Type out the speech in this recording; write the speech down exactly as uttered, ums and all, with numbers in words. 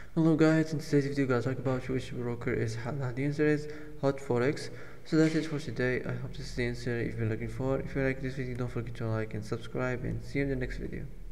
Hello guys, in today's video we're gonna talk about which broker is Halal. The answer is Hot Forex. So that's it for today. I hope this is the answer if you're looking for. If you like this video, don't forget to like and subscribe, and see you in the next video.